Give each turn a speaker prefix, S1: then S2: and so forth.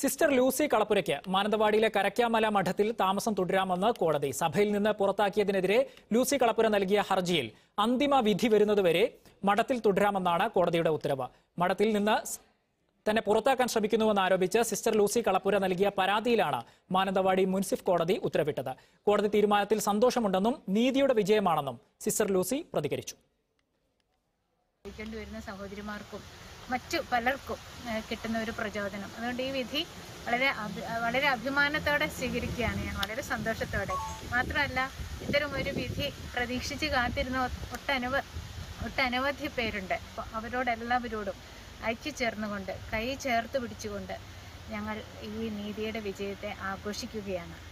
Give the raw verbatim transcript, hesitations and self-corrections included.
S1: Sister Lucy കളപ്പുരയ്ക്ക് മാനന്തവാടിയിലെ കരക്കാമല മഠത്തിൽ താമസം തുടരാമെന്ന് കോടതി. സഭയിൽ നിന്ന് പുറത്താക്കിയതിനെതിരെ ലൂസി കളപ്പുര നൽകിയ ഹർജിയിൽ അന്തിമ വിധി വരുന്നതുവരെ മഠത്തിൽ തുടരാമെന്നാണ് കോടതിയുടെ ഉത്തരവ്. മഠത്തിൽ നിന്ന് തന്നെ പുറത്താക്കാൻ ശ്രമിക്കുന്നുവെന്ന് ആരോപിച്ച് സിസ്റ്റർ ലൂസി കളപ്പുര നൽകിയ പരാതിയിലാണ് മാനന്തവാടി മുൻസിഫ് കോടതി ഉത്തരവിട്ടത്. കോടതി തീരുമാനത്തിൽ സന്തോഷമുണ്ടെന്നും നീതിയുടെ വിജയമാണെന്നും സിസ്റ്റർ ലൂസി പ്രതികരിച്ചു.
S2: സഹോദരിമാർക്കും മറ്റു പലർക്കും കിട്ടുന്ന ഒരു പ്രചോദനം. അതുകൊണ്ട് ഈ വിധി വളരെ വളരെ അഭിമാനത്തോടെ സ്വീകരിക്കുകയാണ് ഞാൻ, വളരെ സന്തോഷത്തോടെ. മാത്രമല്ല, ഇത്തരം ഒരു വിധി പ്രതീക്ഷിച്ച് കാത്തിരുന്ന ഒട്ടനവ ഒട്ടനവധി പേരുണ്ട്. അപ്പോൾ അവരോടെല്ലാവരോടും ഐക്യചേർന്നുകൊണ്ട്, കൈ ചേർത്ത് പിടിച്ചുകൊണ്ട് ഞങ്ങൾ ഈ നീതിയുടെ വിജയത്തെ ആഘോഷിക്കുകയാണ്.